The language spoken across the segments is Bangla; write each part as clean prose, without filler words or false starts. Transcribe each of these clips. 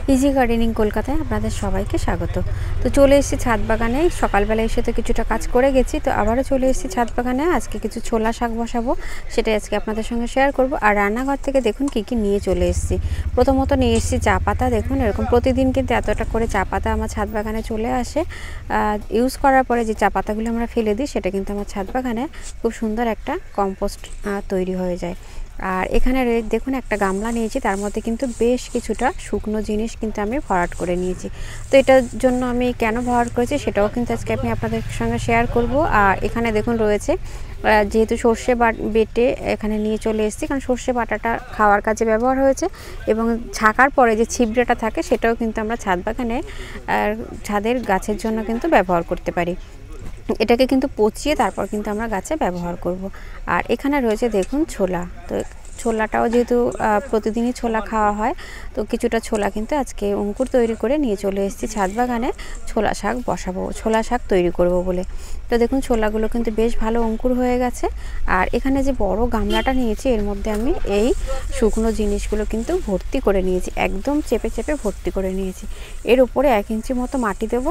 ইজি গার্ডেনিং কলকাতায় আপনাদের সবাইকে স্বাগত। তো চলে এসেছি ছাদ বাগানে। সকালবেলা এসে তো কিছুটা কাজ করে গেছি, তো আবারও চলে এসেছি ছাদ বাগানে। আজকে কিছু ছোলা শাক বসাবো, সেটাই আজকে আপনাদের সঙ্গে শেয়ার করব। আর রান্নাঘর থেকে দেখুন কি কি নিয়ে চলে এসেছি। প্রথমত নিয়ে এসেছি চা পাতা। দেখুন এরকম প্রতিদিন কিন্তু এতটা করে চা পাতা আমার ছাদ বাগানে চলে আসে। ইউজ করার পরে যে চা পাতাগুলো আমরা ফেলে দিই, সেটা কিন্তু আমার ছাদ বাগানে খুব সুন্দর একটা কম্পোস্ট তৈরি হয়ে যায়। আর এখানে দেখুন একটা গামলা নিয়েছি, তার মধ্যে কিন্তু বেশ কিছুটা শুকনো জিনিস কিন্তু আমি ভরাট করে নিয়েছি। তো এটার জন্য আমি কেন ভরাট করেছি সেটাও কিন্তু আজকে আমি আপনাদের সঙ্গে শেয়ার করব। আর এখানে দেখুন রয়েছে, যেহেতু সর্ষে বেটে এখানে নিয়ে চলে এসেছি, কারণ সর্ষে বাটাটা খাওয়ার কাজে ব্যবহার হয়েছে, এবং ছাকার পরে যে ছিবড়েটা থাকে সেটাও কিন্তু আমরা ছাদ বাগানে ছাদের গাছের জন্য কিন্তু ব্যবহার করতে পারি। এটাকে কিন্তু পচিয়ে তারপর কিন্তু আমরা গাছে ব্যবহার করব। আর এখানে রয়েছে দেখুন ছোলা। তো ছোলাটাও যেহেতু প্রতিদিনই ছোলা খাওয়া হয়, তো কিছুটা ছোলা কিন্তু আজকে অঙ্কুর তৈরি করে নিয়ে চলে এসেছি ছাদ বাগানে। ছোলা শাক বসাবো, ছোলা শাক তৈরি করব বলে। তো দেখুন ছোলাগুলো কিন্তু বেশ ভালো অঙ্কুর হয়ে গেছে। আর এখানে যে বড় গামলাটা নিয়েছি, এর মধ্যে আমি এই শুকনো জিনিসগুলো কিন্তু ভর্তি করে নিয়েছি, একদম চেপে চেপে ভর্তি করে নিয়েছি। এর উপরে 1 ইঞ্চি মতো মাটি দেবো,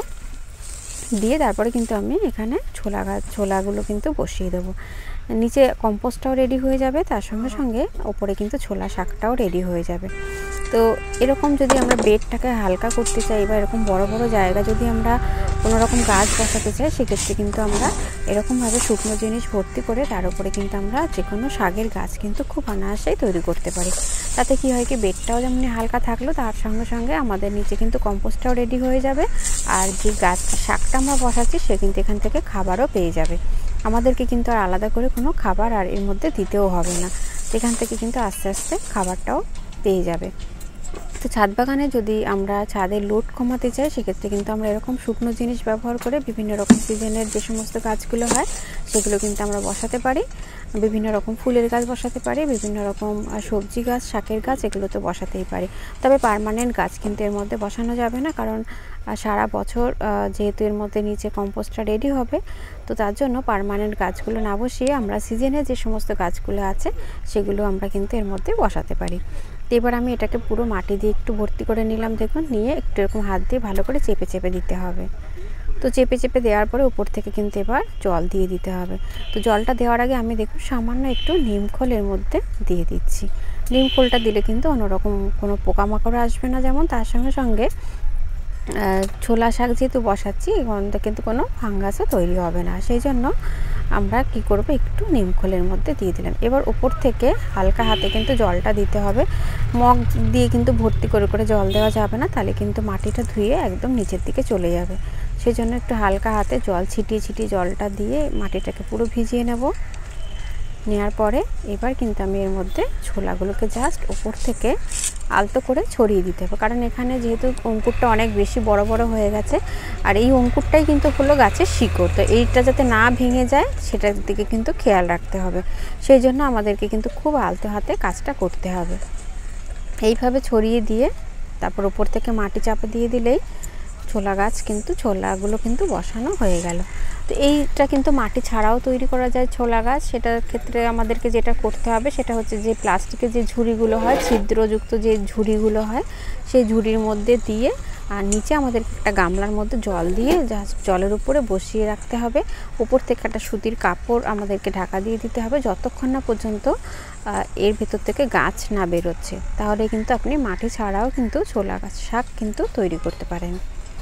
দিয়ে তারপরে কিন্তু আমি এখানে ছোলাগুলো কিন্তু বসিয়ে দেবো। নিচে কম্পোস্টটাও রেডি হয়ে যাবে, তার সঙ্গে সঙ্গে ওপরে কিন্তু ছোলা শাকটাও রেডি হয়ে যাবে। তো এরকম যদি আমরা বেডটাকে হালকা করতে চাই, বা এরকম বড় বড় জায়গা যদি আমরা কোনো রকম গাছ বসাতে চাই, সেক্ষেত্রে কিন্তু আমরা এরকমভাবে শুকনো জিনিস ভর্তি করে তার উপরে কিন্তু আমরা যে কোনো শাকের গাছ কিন্তু খুব অনায়াসেই তৈরি করতে পারি। তাতে কি হয় কি, বেডটাও যেমন হালকা থাকলো, তার সঙ্গে সঙ্গে আমাদের নিচে কিন্তু কম্পোস্টটাও রেডি হয়ে যাবে। আর যে গাছ শাকটা আমরা বসাচ্ছি, সে কিন্তু এখান থেকে খাবারও পেয়ে যাবে। আমাদেরকে কিন্তু আর আলাদা করে কোনো খাবার আর এর মধ্যে দিতেও হবে না, এখান থেকে কিন্তু আস্তে আস্তে খাবারটাও পেয়ে যাবে। তো ছাদ বাগানে যদি আমরা ছাদের লোড কমাতে চাই, সেক্ষেত্রে কিন্তু আমরা এরকম শুকনো জিনিস ব্যবহার করে বিভিন্ন রকম সিজনের যে সমস্ত গাছগুলো হয় সেগুলো কিন্তু আমরা বসাতে পারি। বিভিন্ন রকম ফুলের গাছ বসাতে পারি, বিভিন্ন রকম সবজি গাছ, শাকের গাছ, এগুলো তো বসাতেই পারি। তবে পার্মানেন্ট গাছ কিন্তু এর মধ্যে বসানো যাবে না, কারণ সারা বছর যেহেতু এর মধ্যে নিচে কম্পোস্টটা রেডি হবে, তো তার জন্য পার্মানেন্ট গাছগুলো না বসিয়ে আমরা সিজনে যে সমস্ত গাছগুলো আছে সেগুলো আমরা কিন্তু এর মধ্যে বসাতে পারি। এবার আমি এটাকে পুরো মাটি দিয়ে একটু ভর্তি করে নিলাম। দেখুন, নিয়ে একটু এরকম হাত দিয়ে ভালো করে চেপে চেপে দিতে হবে। তো চেপে চেপে দেওয়ার পরে উপর থেকে কিন্তু এবার জল দিয়ে দিতে হবে। তো জলটা দেওয়ার আগে আমি দেখুন সামান্য একটু নিমখোল এর মধ্যে দিয়ে দিচ্ছি। নিমখোলটা দিলে কিন্তু অন্যরকম কোনো পোকামাকড় আসবে না, যেমন তার সঙ্গে সঙ্গে ছোলা শাক যেহেতু বসাচ্ছি, এখান থেকে কিন্তু কোনো ফাঙ্গাসও তৈরি হবে না। সেই জন্য আমরা কি করব, একটু নিমখোলের মধ্যে দিয়ে দিলাম। এবার উপর থেকে হালকা হাতে কিন্তু জলটা দিতে হবে। মগ দিয়ে কিন্তু ভর্তি করে করে জল দেওয়া যাবে না, তাহলে কিন্তু মাটিটা ধুয়ে একদম নিচের দিকে চলে যাবে। সেই জন্য একটু হালকা হাতে জল ছিটিয়ে ছিটিয়ে জলটা দিয়ে মাটিটাকে পুরো ভিজিয়ে নেব। নেওয়ার পরে এবার কিন্তু আমি এর মধ্যে ছোলাগুলোকে জাস্ট উপর থেকে আলতো করে ছড়িয়ে দিতে হবে, কারণ এখানে যেহেতু অঙ্কুরটা অনেক বেশি বড় বড় হয়ে গেছে, আর এই অঙ্কুরটাই কিন্তু হলো গাছের শিকড়। তো এইটা যাতে না ভেঙে যায়, সেটার দিকে কিন্তু খেয়াল রাখতে হবে। সেই জন্য আমাদেরকে কিন্তু খুব আলতো হাতে কাজটা করতে হবে। এইভাবে ছড়িয়ে দিয়ে তারপর উপর থেকে মাটি চাপা দিয়ে দিলেই ছোলাগুলো কিন্তু বসানো হয়ে গেল। তো এইটা কিন্তু মাটি ছাড়াও তৈরি করা যায় ছোলা গাছ। সেটার ক্ষেত্রে আমাদেরকে যেটা করতে হবে সেটা হচ্ছে, যে প্লাস্টিকের যে ঝুড়িগুলো হয়, ছিদ্রযুক্ত যে ঝুড়িগুলো হয়, সেই ঝুড়ির মধ্যে দিয়ে আর নিচে আমাদেরকে একটা গামলার মধ্যে জল দিয়ে জলের উপরে বসিয়ে রাখতে হবে। উপর থেকে একটা সুতির কাপড় আমাদেরকে ঢাকা দিয়ে দিতে হবে, যতক্ষণ না পর্যন্ত এর ভেতর থেকে গাছ না বেরোচ্ছে। তাহলে কিন্তু আপনি মাটি ছাড়াও কিন্তু ছোলা গাছ শাক কিন্তু তৈরি করতে পারেন।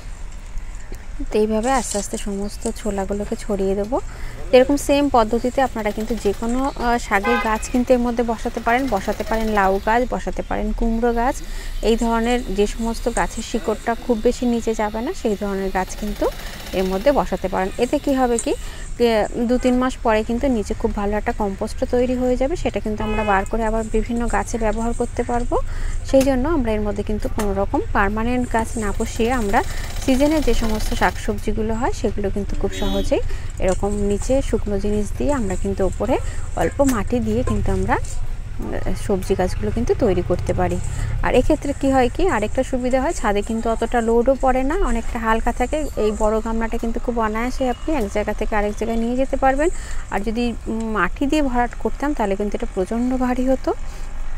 তো এইভাবে আস্তে আস্তে সমস্ত ছোলাগুলোকে ছড়িয়ে দেবো। এরকম সেম পদ্ধতিতে আপনারা কিন্তু যে কোনো শাকের গাছ কিন্তু এর মধ্যে বসাতে পারেন লাউ গাছ, বসাতে পারেন কুমড়ো গাছ। এই ধরনের যে সমস্ত গাছের শিকড়টা খুব বেশি নিচে যাবে না, সেই ধরনের গাছ কিন্তু এর মধ্যে বসাতে পারেন। এতে কি হবে কি, 2-3 মাস পরে কিন্তু নিচে খুব ভালো একটা কম্পোস্ট তৈরি হয়ে যাবে। সেটা কিন্তু আমরা বার করে আবার বিভিন্ন গাছে ব্যবহার করতে পারবো। সেই জন্য আমরা এর মধ্যে কিন্তু কোনো রকম পার্মানেন্ট গাছ না বসিয়ে আমরা সিজনে যে সমস্ত শাকসবজিগুলো হয় সেগুলো কিন্তু খুব সহজেই এরকম নিচে শুকনো জিনিস দিয়ে আমরা কিন্তু ওপরে অল্প মাটি দিয়ে কিন্তু আমরা সবজি গাছগুলো কিন্তু তৈরি করতে পারি। আর এক্ষেত্রে কি হয় কি, আরেকটা সুবিধা হয়, ছাদে কিন্তু অতটা লোডও পড়ে না, অনেকটা হালকা থাকে। এই বড় গামলাটা কিন্তু খুব অনায়াসে আপনি এক জায়গা থেকে আরেক জায়গায় নিয়ে যেতে পারবেন। আর যদি মাটি দিয়ে ভরাট করতাম তাহলে কিন্তু এটা প্রচণ্ড ভারী হতো।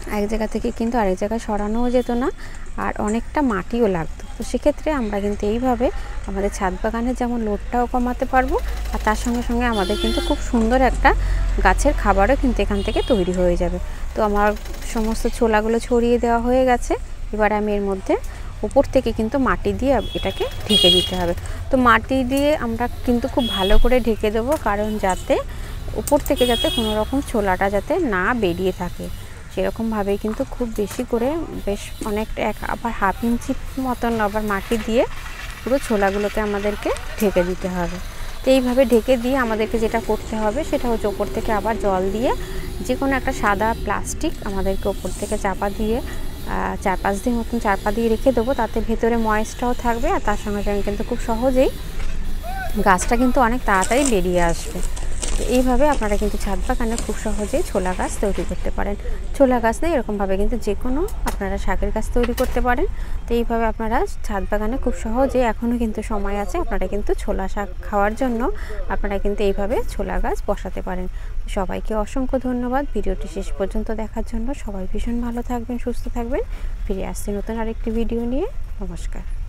এক জায়গা থেকে কিন্তু আরেক জায়গায় সরানোও যেত না, আর অনেকটা মাটিও লাগতো। তো সেক্ষেত্রে আমরা কিন্তু এইভাবে আমাদের ছাদ বাগানে যেমন লোডটাও কমাতে পারবো, আর তার সঙ্গে সঙ্গে আমাদের কিন্তু খুব সুন্দর একটা গাছের খাবারও কিন্তু এখান থেকে তৈরি হয়ে যাবে। তো আমার সমস্ত ছোলাগুলো ছড়িয়ে দেওয়া হয়ে গেছে। এবার আমি এর মধ্যে উপর থেকে কিন্তু মাটি দিয়ে এটাকে ঢেকে দিতে হবে। তো মাটি দিয়ে আমরা কিন্তু খুব ভালো করে ঢেকে দেবো, কারণ যাতে উপর থেকে যাতে কোনো রকম ছোলাটা যাতে না বেরিয়ে থাকে, সেরকমভাবেই কিন্তু খুব বেশি করে বেশ অনেকটা আবার হাফ ইঞ্চি মতন আবার মাটি দিয়ে পুরো ছোলাগুলোকে আমাদেরকে ঢেকে দিতে হবে। তো এইভাবে ঢেকে দিয়ে আমাদেরকে যেটা করতে হবে সেটা হচ্ছে ওপর থেকে আবার জল দিয়ে যে কোনো একটা সাদা প্লাস্টিক আমাদেরকে ওপর থেকে চাপা দিয়ে 4-5 দিন মতন চাপা দিয়ে রেখে দেবো, তাতে ভেতরে ময়েসটাও থাকবে, আর তার সঙ্গে সঙ্গে কিন্তু খুব সহজেই গাছটা কিন্তু অনেক তাড়াতাড়ি বেরিয়ে আসবে। তো এইভাবে আপনারা কিন্তু ছাদ বাগানে খুব সহজেই ছোলা গাছ তৈরি করতে পারেন। ছোলা গাছ নেই, এরকমভাবে কিন্তু যে কোনো আপনারা শাকের গাছ তৈরি করতে পারেন। তো এইভাবে আপনারা ছাদ বাগানে খুব সহজেই, এখনও কিন্তু সময় আছে, আপনারা কিন্তু ছোলা শাক খাওয়ার জন্য আপনারা কিন্তু এইভাবে ছোলা গাছ বসাতে পারেন। সবাইকে অসংখ্য ধন্যবাদ ভিডিওটি শেষ পর্যন্ত দেখার জন্য। সবাই ভীষণ ভালো থাকবেন, সুস্থ থাকবেন। ফিরে আসছি নতুন আরেকটি ভিডিও নিয়ে। নমস্কার।